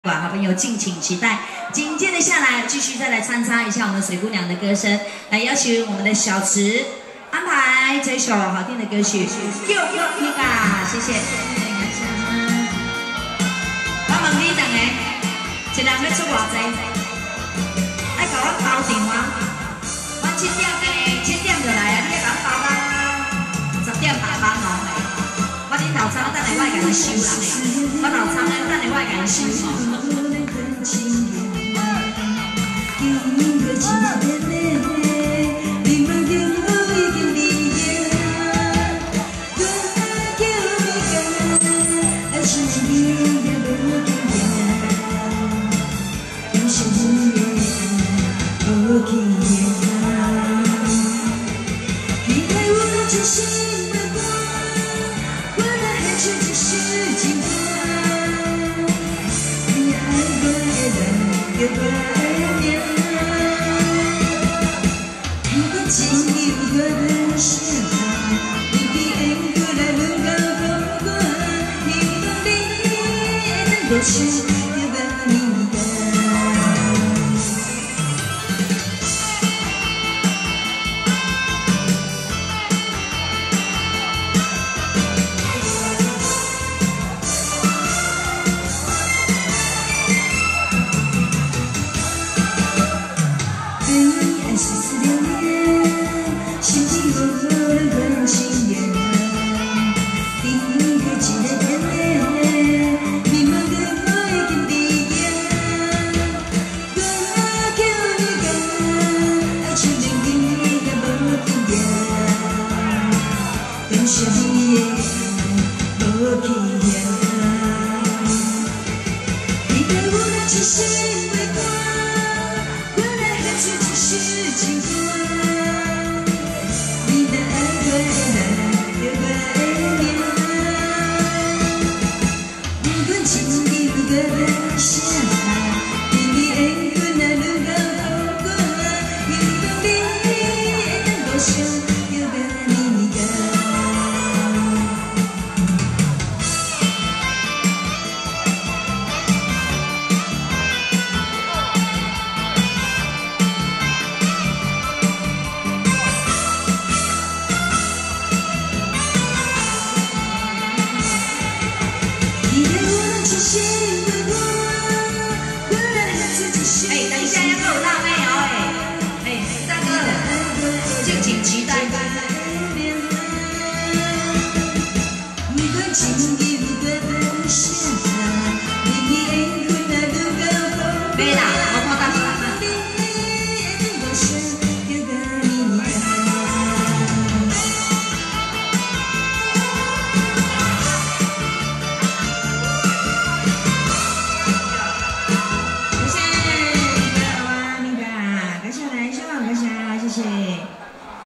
好朋友敬请期待。紧接着下来，继续再来参插一下我们水姑娘的歌声，来邀请我们的小池安排这首好听的歌曲《救我皮卡》，谢谢。我问你两个，一人要出偌济？爱甲我包场吗？我7点就来啊，你要甲我包到10点下班哦。我恁老早等下我会甲你收人的，我老早等下我会甲你收哦。 对啦。